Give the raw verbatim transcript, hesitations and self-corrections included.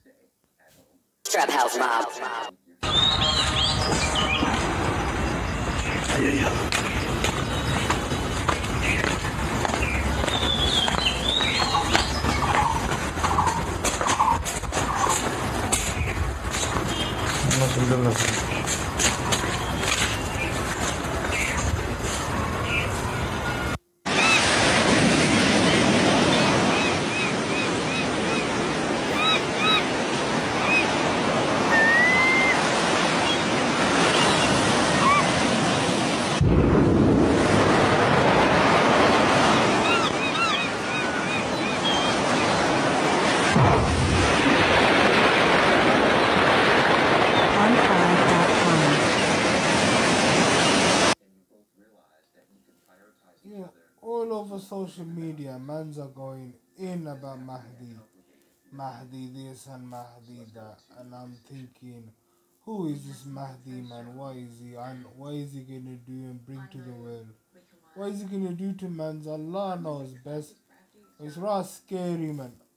Trap House Mob. Yeah, all over social media, mans are going in about Mahdi. Mahdi this and Mahdi that. And I'm thinking, who is this Mahdi man? What is he? And what is he going to do and bring to the world? What is he going to do to mans? Allah knows best. It's rather scary, man.